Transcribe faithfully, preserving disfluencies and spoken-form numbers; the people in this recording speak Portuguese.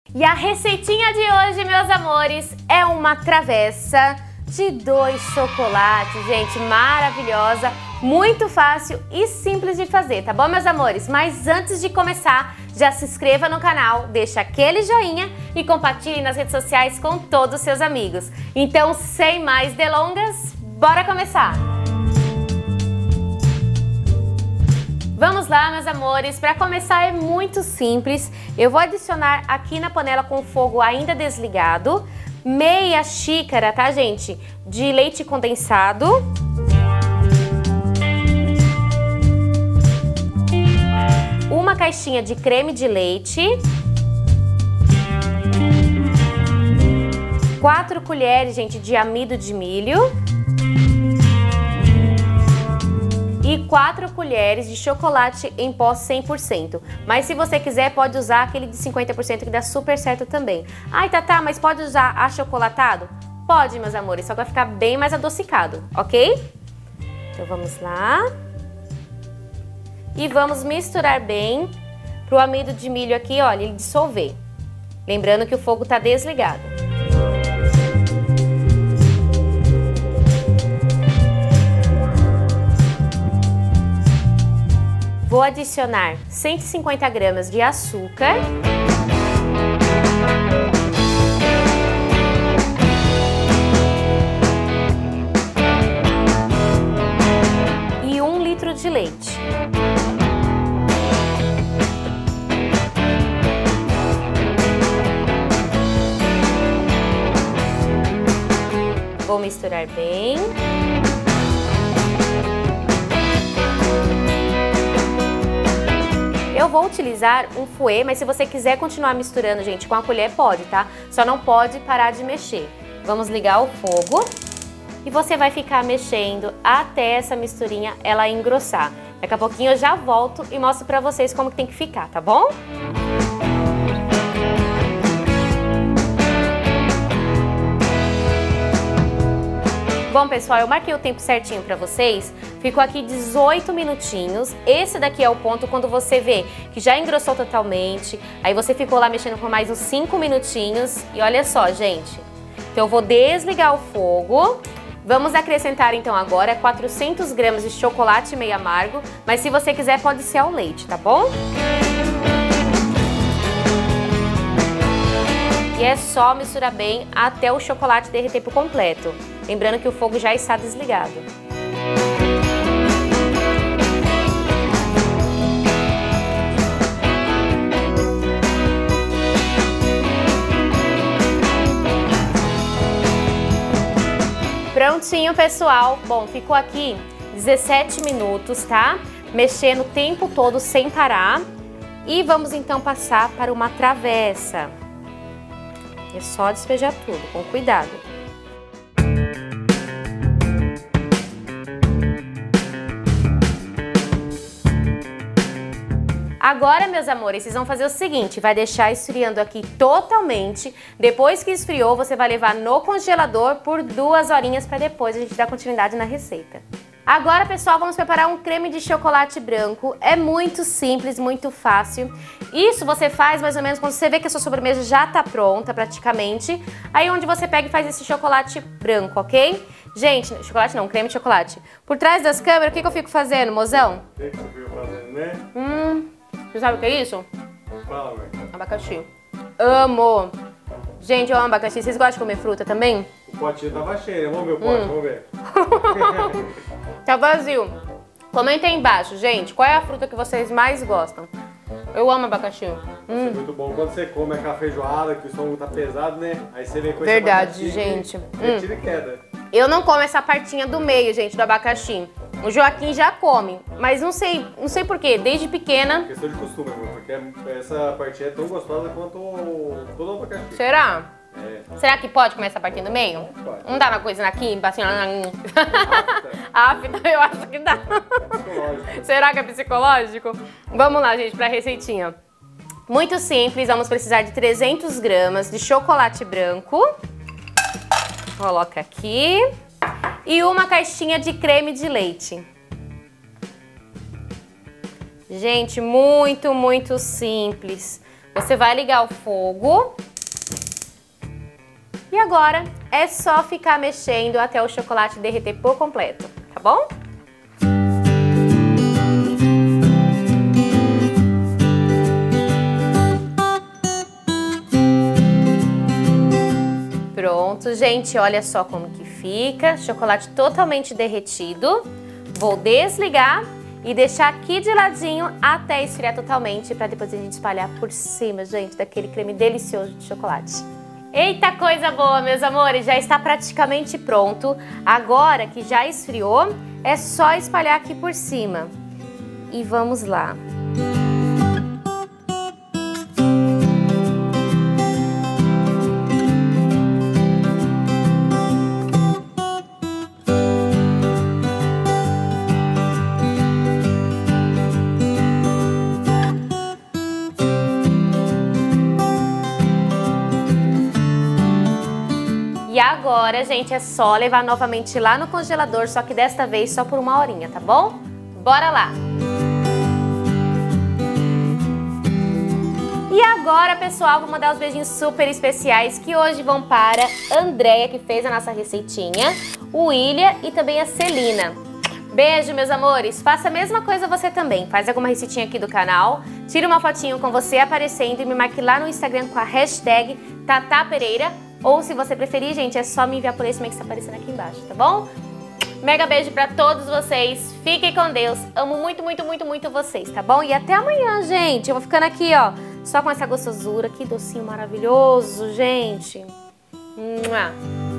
E a receitinha de hoje, meus amores, é uma travessa de dois chocolates, gente, maravilhosa, muito fácil e simples de fazer, tá bom, meus amores? Mas antes de começar, já se inscreva no canal, deixa aquele joinha e compartilhe nas redes sociais com todos os seus amigos. Então, sem mais delongas, bora começar! Vamos lá, meus amores, para começar é muito simples. Eu vou adicionar aqui na panela com o fogo ainda desligado, meia xícara, tá, gente, de leite condensado. Uma caixinha de creme de leite. Quatro colheres, gente, de amido de milho. E quatro colheres de chocolate em pó cem por cento. Mas se você quiser, pode usar aquele de cinquenta por cento que dá super certo também. Ai, Tatá, mas pode usar achocolatado? Pode, meus amores, só que vai ficar bem mais adocicado, ok? Então vamos lá. E vamos misturar bem pro amido de milho aqui, olha, ele dissolver. Lembrando que o fogo tá desligado. Vou adicionar cento e cinquenta gramas de açúcar. E um litro de leite. Vou misturar bem. Eu vou utilizar um fouet, mas se você quiser continuar misturando, gente, com a colher, pode, tá? Só não pode parar de mexer. Vamos ligar o fogo e você vai ficar mexendo até essa misturinha ela engrossar. Daqui a pouquinho eu já volto e mostro pra vocês como que tem que ficar, tá bom? Bom, pessoal, eu marquei o tempo certinho pra vocês, ficou aqui dezoito minutinhos. Esse daqui é o ponto quando você vê que já engrossou totalmente, aí você ficou lá mexendo por mais uns cinco minutinhos e olha só, gente. Então eu vou desligar o fogo, vamos acrescentar então agora quatrocentos gramas de chocolate meio amargo, mas se você quiser pode ser ao leite, tá bom? E é só misturar bem até o chocolate derreter por completo. Lembrando que o fogo já está desligado. Prontinho, pessoal. Bom, ficou aqui dezessete minutos, tá? Mexendo o tempo todo sem parar. E vamos então passar para uma travessa. É só despejar tudo, com cuidado. Agora, meus amores, vocês vão fazer o seguinte, vai deixar esfriando aqui totalmente. Depois que esfriou, você vai levar no congelador por duas horinhas para depois a gente dar continuidade na receita. Agora, pessoal, vamos preparar um creme de chocolate branco. É muito simples, muito fácil. Isso você faz mais ou menos quando você vê que a sua sobremesa já tá pronta, praticamente. Aí onde você pega e faz esse chocolate branco, ok? Gente, chocolate não, creme de chocolate. Por trás das câmeras, o que, que eu fico fazendo, mozão? O que, que você fica fazendo, né? Hum, você sabe o que é isso? Fala, mãe. Abacaxi. Amo! Gente, eu amo abacaxi. Vocês gostam de comer fruta também? O potinho tava cheio, vamos ver o pote, hum. vamos ver. Tá vazio. Comenta aí embaixo, gente, qual é a fruta que vocês mais gostam? Eu amo abacaxi. Hum. É muito bom quando você come aquela feijoada, que o estômago tá pesado, né? Aí você vem com esse Verdade, abacaxi, gente. Hum. Tira e queda. Eu não como essa partinha do meio, gente, do abacaxi. O Joaquim já come, mas não sei, não sei porquê, desde pequena... É questão de costume, amor, porque essa partinha é tão gostosa quanto todo o abacaxi. Será? É. Será que pode comer essa partinha do meio? Pode. Não dá uma coisa aqui, assim... Afta, eu acho que dá. É Será que é psicológico? Vamos lá, gente, pra receitinha. Muito simples, vamos precisar de trezentos gramas de chocolate branco. Coloca aqui. E uma caixinha de creme de leite. Gente, muito, muito simples. Você vai ligar o fogo. E agora é só ficar mexendo até o chocolate derreter por completo, tá bom? Pronto, gente, olha só como que fica, chocolate totalmente derretido. Vou desligar e deixar aqui de ladinho até esfriar totalmente, para depois a gente espalhar por cima, gente, daquele creme delicioso de chocolate. Eita, coisa boa, meus amores, já está praticamente pronto. Agora que já esfriou, é só espalhar aqui por cima. E vamos lá. E agora, gente, é só levar novamente lá no congelador, só que desta vez só por uma horinha, tá bom? Bora lá! E agora, pessoal, vou mandar os beijinhos super especiais que hoje vão para a Andréia, que fez a nossa receitinha, o William e também a Celina. Beijo, meus amores! Faça a mesma coisa você também. Faz alguma receitinha aqui do canal, tira uma fotinho com você aparecendo e me marque lá no Instagram com a hashtag Tata Pereira. Ou se você preferir, gente, é só me enviar por esse e-mail que está aparecendo aqui embaixo, tá bom? Mega beijo pra todos vocês. Fiquem com Deus. Amo muito, muito, muito, muito vocês, tá bom? E até amanhã, gente. Eu vou ficando aqui, ó, só com essa gostosura. Que docinho maravilhoso, gente. Mua.